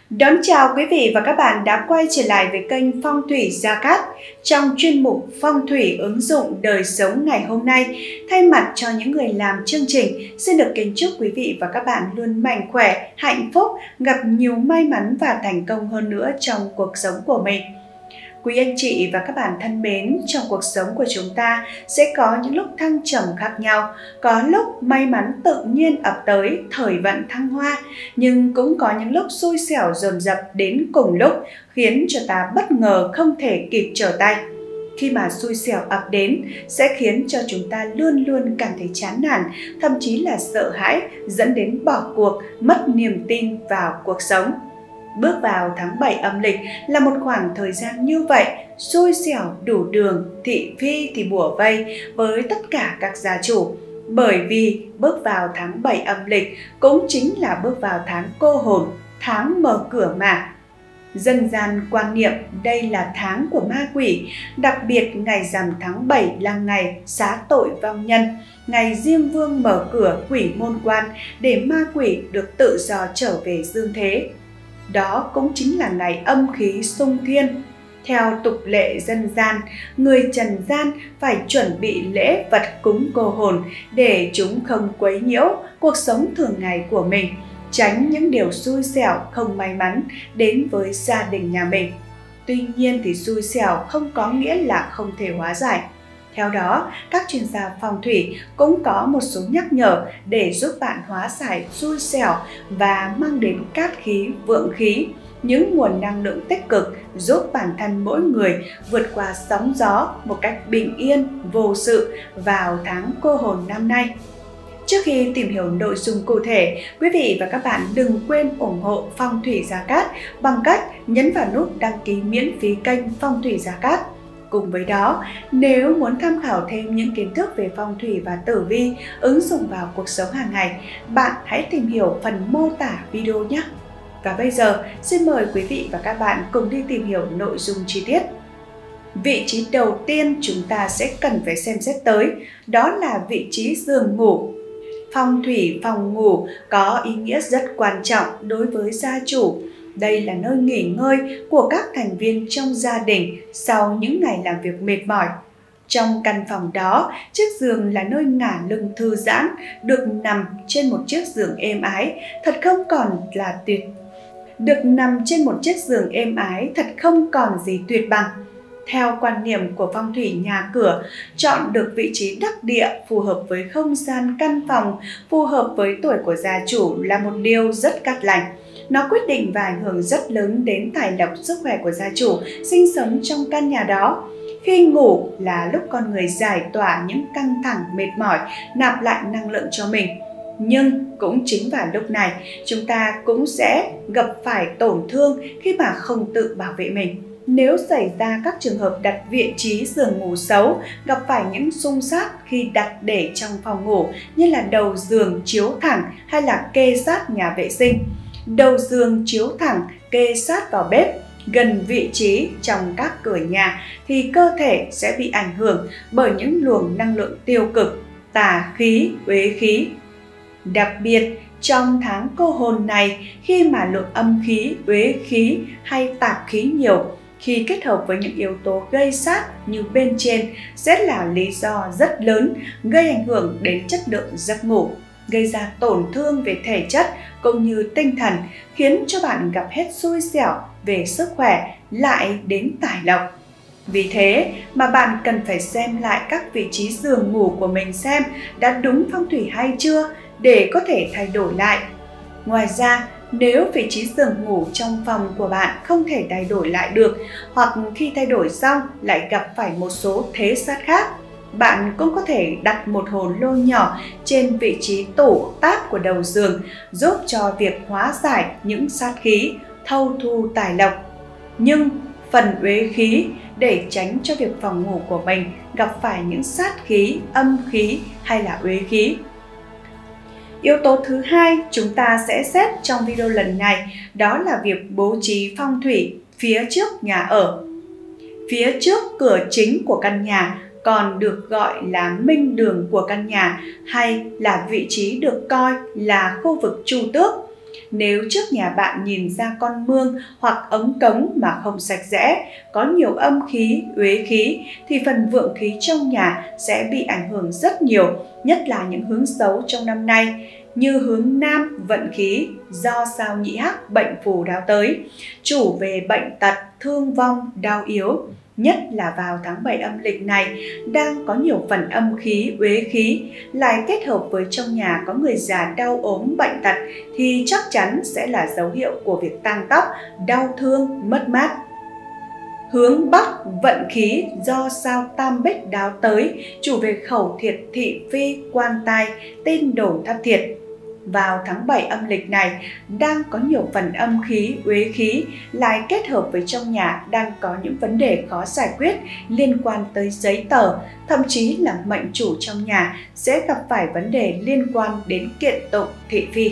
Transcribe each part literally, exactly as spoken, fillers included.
Đón chào quý vị và các bạn đã quay trở lại với kênh Phong thủy Gia Cát. Trong chuyên mục Phong thủy ứng dụng đời sống ngày hôm nay, thay mặt cho những người làm chương trình, xin được kính chúc quý vị và các bạn luôn mạnh khỏe, hạnh phúc, gặp nhiều may mắn và thành công hơn nữa trong cuộc sống của mình. Quý anh chị và các bạn thân mến, trong cuộc sống của chúng ta sẽ có những lúc thăng trầm khác nhau, có lúc may mắn tự nhiên ập tới, thời vận thăng hoa, nhưng cũng có những lúc xui xẻo dồn dập đến cùng lúc, khiến cho ta bất ngờ không thể kịp trở tay. Khi mà xui xẻo ập đến sẽ khiến cho chúng ta luôn luôn cảm thấy chán nản, thậm chí là sợ hãi, dẫn đến bỏ cuộc, mất niềm tin vào cuộc sống. Bước vào tháng bảy âm lịch là một khoảng thời gian như vậy, xui xẻo đủ đường, thị phi thì bủa vây với tất cả các gia chủ. Bởi vì bước vào tháng bảy âm lịch cũng chính là bước vào tháng cô hồn, tháng mở cửa mà. Dân gian quan niệm đây là tháng của ma quỷ, đặc biệt ngày rằm tháng bảy là ngày xá tội vong nhân, ngày Diêm Vương mở cửa quỷ môn quan để ma quỷ được tự do trở về dương thế. Đó cũng chính là ngày âm khí xung thiên. Theo tục lệ dân gian, người trần gian phải chuẩn bị lễ vật cúng cô hồn để chúng không quấy nhiễu cuộc sống thường ngày của mình, tránh những điều xui xẻo không may mắn đến với gia đình nhà mình. Tuy nhiên thì xui xẻo không có nghĩa là không thể hóa giải. Theo đó, các chuyên gia phong thủy cũng có một số nhắc nhở để giúp bạn hóa giải xui xẻo và mang đến cát khí, vượng khí, những nguồn năng lượng tích cực giúp bản thân mỗi người vượt qua sóng gió một cách bình yên, vô sự vào tháng cô hồn năm nay. Trước khi tìm hiểu nội dung cụ thể, quý vị và các bạn đừng quên ủng hộ Phong thủy Gia Cát bằng cách nhấn vào nút đăng ký miễn phí kênh Phong thủy Gia Cát. Cùng với đó, nếu muốn tham khảo thêm những kiến thức về phong thủy và tử vi ứng dụng vào cuộc sống hàng ngày, bạn hãy tìm hiểu phần mô tả video nhé! Và bây giờ, xin mời quý vị và các bạn cùng đi tìm hiểu nội dung chi tiết. Vị trí đầu tiên chúng ta sẽ cần phải xem xét tới, đó là vị trí giường ngủ. Phong thủy phòng ngủ có ý nghĩa rất quan trọng đối với gia chủ. Đây là nơi nghỉ ngơi của các thành viên trong gia đình sau những ngày làm việc mệt mỏi. Trong căn phòng đó, chiếc giường là nơi ngả lưng thư giãn, được nằm trên một chiếc giường êm ái, thật không còn là tuyệt. Được nằm trên một chiếc giường êm ái thật không còn gì tuyệt bằng. Theo quan niệm của phong thủy nhà cửa, chọn được vị trí đắc địa phù hợp với không gian căn phòng, phù hợp với tuổi của gia chủ là một điều rất cát lành. Nó quyết định và ảnh hưởng rất lớn đến tài lộc sức khỏe của gia chủ sinh sống trong căn nhà đó. Khi ngủ là lúc con người giải tỏa những căng thẳng mệt mỏi, nạp lại năng lượng cho mình. Nhưng cũng chính vào lúc này, chúng ta cũng sẽ gặp phải tổn thương khi mà không tự bảo vệ mình. Nếu xảy ra các trường hợp đặt vị trí giường ngủ xấu, gặp phải những xung sát khi đặt để trong phòng ngủ như là đầu giường chiếu thẳng hay là kê sát nhà vệ sinh, đầu giường chiếu thẳng kê sát vào bếp, gần vị trí trong các cửa nhà, thì cơ thể sẽ bị ảnh hưởng bởi những luồng năng lượng tiêu cực, tà khí, uế khí. Đặc biệt trong tháng cô hồn này, khi mà lượng âm khí, uế khí hay tạp khí nhiều, khi kết hợp với những yếu tố gây sát như bên trên sẽ là lý do rất lớn gây ảnh hưởng đến chất lượng giấc ngủ, gây ra tổn thương về thể chất cũng như tinh thần, khiến cho bạn gặp hết xui xẻo về sức khỏe lại đến tài lộc. Vì thế mà bạn cần phải xem lại các vị trí giường ngủ của mình xem đã đúng phong thủy hay chưa để có thể thay đổi lại. Ngoài ra, nếu vị trí giường ngủ trong phòng của bạn không thể thay đổi lại được, hoặc khi thay đổi xong lại gặp phải một số thế sát khác, bạn cũng có thể đặt một hồ lô nhỏ trên vị trí tủ táp của đầu giường, giúp cho việc hóa giải những sát khí, thâu thu tài lộc. Nhưng phần uế khí để tránh cho việc phòng ngủ của mình gặp phải những sát khí, âm khí hay là uế khí. Yếu tố thứ hai chúng ta sẽ xét trong video lần này, đó là việc bố trí phong thủy phía trước nhà ở. Phía trước cửa chính của căn nhà còn được gọi là minh đường của căn nhà, hay là vị trí được coi là khu vực chu tước. Nếu trước nhà bạn nhìn ra con mương hoặc ống cống mà không sạch sẽ, có nhiều âm khí, uế khí, thì phần vượng khí trong nhà sẽ bị ảnh hưởng rất nhiều, nhất là những hướng xấu trong năm nay, như hướng nam vận khí do sao nhị hắc bệnh phù đáo tới, chủ về bệnh tật, thương vong, đau yếu. Nhất là vào tháng bảy âm lịch này, đang có nhiều phần âm khí, uế khí, lại kết hợp với trong nhà có người già đau ốm, bệnh tật, thì chắc chắn sẽ là dấu hiệu của việc tang tóc, đau thương, mất mát. Hướng bắc vận khí do sao tam bích đáo tới, chủ về khẩu thiệt, thị phi, quan tai, tin đồn thất thiệt. Vào tháng bảy âm lịch này, đang có nhiều phần âm khí, uế khí, lại kết hợp với trong nhà đang có những vấn đề khó giải quyết liên quan tới giấy tờ, thậm chí là mệnh chủ trong nhà sẽ gặp phải vấn đề liên quan đến kiện tụng, thị phi.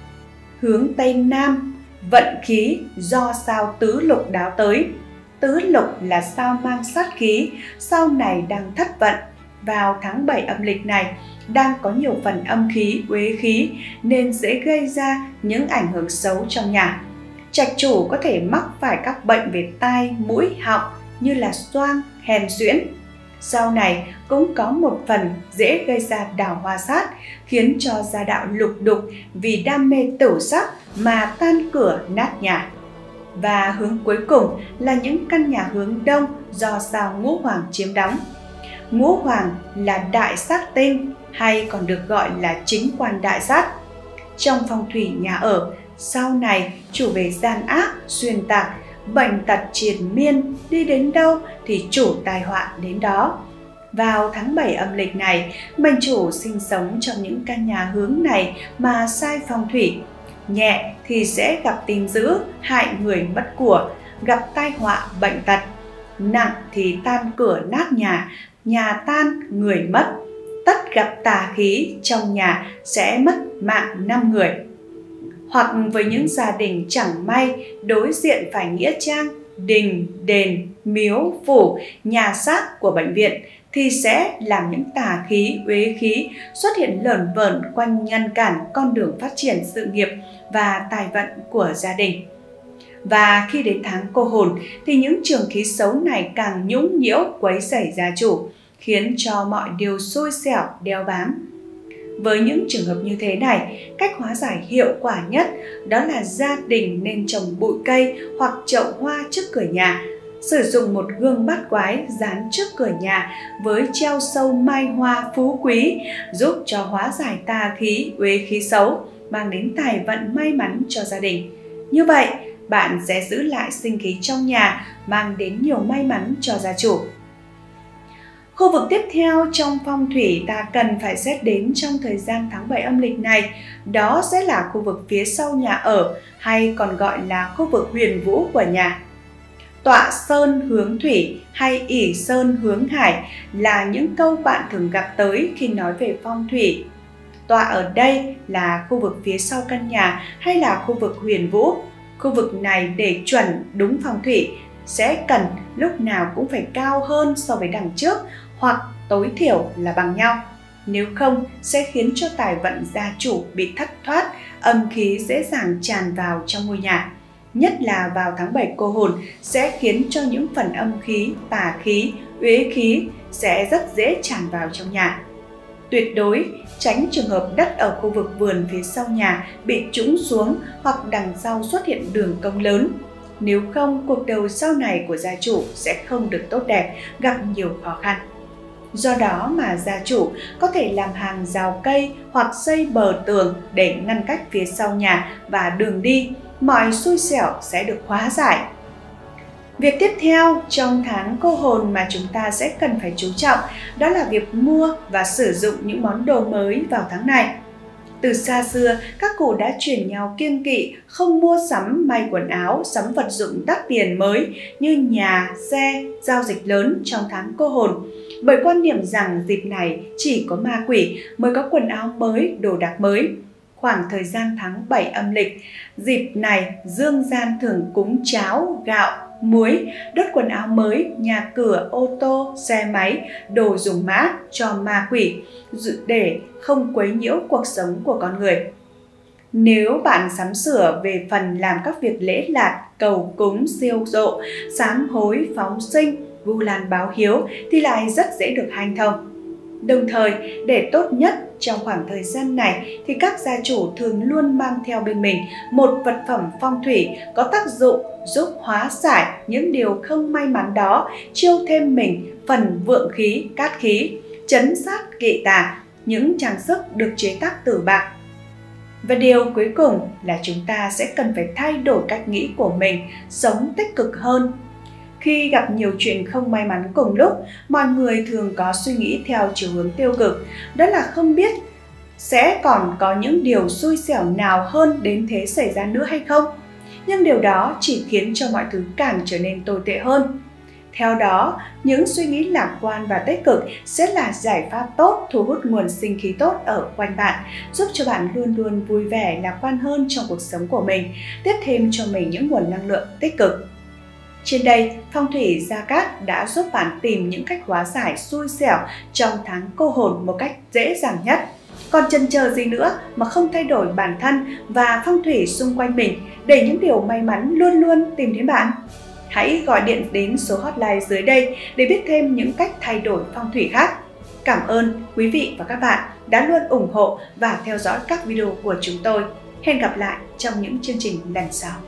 Hướng tây nam vận khí do sao tứ lục đáo tới. Tứ lục là sao mang sát khí, sau này đang thất vận. Vào tháng bảy âm lịch này, đang có nhiều phần âm khí, uế khí nên dễ gây ra những ảnh hưởng xấu trong nhà. Trạch chủ có thể mắc phải các bệnh về tai, mũi, họng như là xoang, hèn suyễn. Sau này cũng có một phần dễ gây ra đào hoa sát, khiến cho gia đạo lục đục vì đam mê tửu sắc mà tan cửa nát nhà. Và hướng cuối cùng là những căn nhà hướng đông do sao ngũ hoàng chiếm đóng. Ngũ hoàng là đại sát tinh hay còn được gọi là chính quan đại sát. Trong phong thủy nhà ở, sau này chủ về gian ác, xuyên tạc, bệnh tật triền miên, đi đến đâu thì chủ tai họa đến đó. Vào tháng bảy âm lịch này, mệnh chủ sinh sống trong những căn nhà hướng này mà sai phong thủy. Nhẹ thì sẽ gặp tin dữ, hại người mất của, gặp tai họa, bệnh tật. Nặng thì tan cửa nát nhà, nhà tan, người mất. Tất gặp tà khí, trong nhà sẽ mất mạng năm người. Hoặc với những gia đình chẳng may đối diện phải nghĩa trang, đình, đền, miếu, phủ, nhà xác của bệnh viện, thì sẽ làm những tà khí, uế khí xuất hiện lởn vởn quanh ngăn cản con đường phát triển sự nghiệp và tài vận của gia đình. Và khi đến tháng cô hồn thì những trường khí xấu này càng nhũng nhiễu quấy rầy gia chủ, khiến cho mọi điều xui xẻo đeo bám. Với những trường hợp như thế này, cách hóa giải hiệu quả nhất đó là gia đình nên trồng bụi cây hoặc chậu hoa trước cửa nhà, sử dụng một gương bát quái dán trước cửa nhà với treo sâu mai hoa phú quý, giúp cho hóa giải tà khí, uế khí xấu, mang đến tài vận may mắn cho gia đình. Như vậy, bạn sẽ giữ lại sinh khí trong nhà, mang đến nhiều may mắn cho gia chủ. Khu vực tiếp theo trong phong thủy ta cần phải xét đến trong thời gian tháng bảy âm lịch này, đó sẽ là khu vực phía sau nhà ở, hay còn gọi là khu vực huyền vũ của nhà. Tọa sơn hướng thủy hay ỷ sơn hướng hải là những câu bạn thường gặp tới khi nói về phong thủy. Tọa ở đây là khu vực phía sau căn nhà hay là khu vực huyền vũ. Khu vực này để chuẩn đúng phong thủy sẽ cần lúc nào cũng phải cao hơn so với đằng trước, hoặc tối thiểu là bằng nhau. Nếu không sẽ khiến cho tài vận gia chủ bị thất thoát, âm khí dễ dàng tràn vào trong ngôi nhà. Nhất là vào tháng bảy cô hồn sẽ khiến cho những phần âm khí, tà khí, uế khí sẽ rất dễ tràn vào trong nhà. Tuyệt đối tránh trường hợp đất ở khu vực vườn phía sau nhà bị trũng xuống hoặc đằng sau xuất hiện đường cong lớn. Nếu không, cuộc đời sau này của gia chủ sẽ không được tốt đẹp, gặp nhiều khó khăn. Do đó mà gia chủ có thể làm hàng rào cây hoặc xây bờ tường để ngăn cách phía sau nhà và đường đi, mọi xui xẻo sẽ được hóa giải. Việc tiếp theo trong tháng cô hồn mà chúng ta sẽ cần phải chú trọng đó là việc mua và sử dụng những món đồ mới vào tháng này. Từ xa xưa, các cụ đã truyền nhau kiêng kỵ không mua sắm may quần áo, sắm vật dụng đắt tiền mới như nhà, xe, giao dịch lớn trong tháng cô hồn, bởi quan niệm rằng dịp này chỉ có ma quỷ mới có quần áo mới, đồ đạc mới. Khoảng thời gian tháng bảy âm lịch, dịp này dương gian thường cúng cháo, gạo, muối, đốt quần áo mới, nhà cửa, ô tô, xe máy, đồ dùng mã cho ma quỷ để không quấy nhiễu cuộc sống của con người. Nếu bạn sắm sửa về phần làm các việc lễ lạt, cầu cúng, siêu dỗ, sám hối, phóng sinh, vu lan báo hiếu thì lại rất dễ được hanh thông. Đồng thời, để tốt nhất trong khoảng thời gian này thì các gia chủ thường luôn mang theo bên mình một vật phẩm phong thủy có tác dụng giúp hóa giải những điều không may mắn đó, chiêu thêm mình phần vượng khí, cát khí, trấn sát kỵ tà, những trang sức được chế tác từ bạc. Và điều cuối cùng là chúng ta sẽ cần phải thay đổi cách nghĩ của mình, sống tích cực hơn. Khi gặp nhiều chuyện không may mắn cùng lúc, mọi người thường có suy nghĩ theo chiều hướng tiêu cực, đó là không biết sẽ còn có những điều xui xẻo nào hơn đến thế xảy ra nữa hay không. Nhưng điều đó chỉ khiến cho mọi thứ càng trở nên tồi tệ hơn. Theo đó, những suy nghĩ lạc quan và tích cực sẽ là giải pháp tốt thu hút nguồn sinh khí tốt ở quanh bạn, giúp cho bạn luôn luôn vui vẻ, lạc quan hơn trong cuộc sống của mình, tiếp thêm cho mình những nguồn năng lượng tích cực. Trên đây, Phong thủy Gia Cát đã giúp bạn tìm những cách hóa giải xui xẻo trong tháng cô hồn một cách dễ dàng nhất. Còn chần chờ gì nữa mà không thay đổi bản thân và phong thủy xung quanh mình để những điều may mắn luôn luôn tìm đến bạn? Hãy gọi điện đến số hotline dưới đây để biết thêm những cách thay đổi phong thủy khác. Cảm ơn quý vị và các bạn đã luôn ủng hộ và theo dõi các video của chúng tôi. Hẹn gặp lại trong những chương trình lần sau.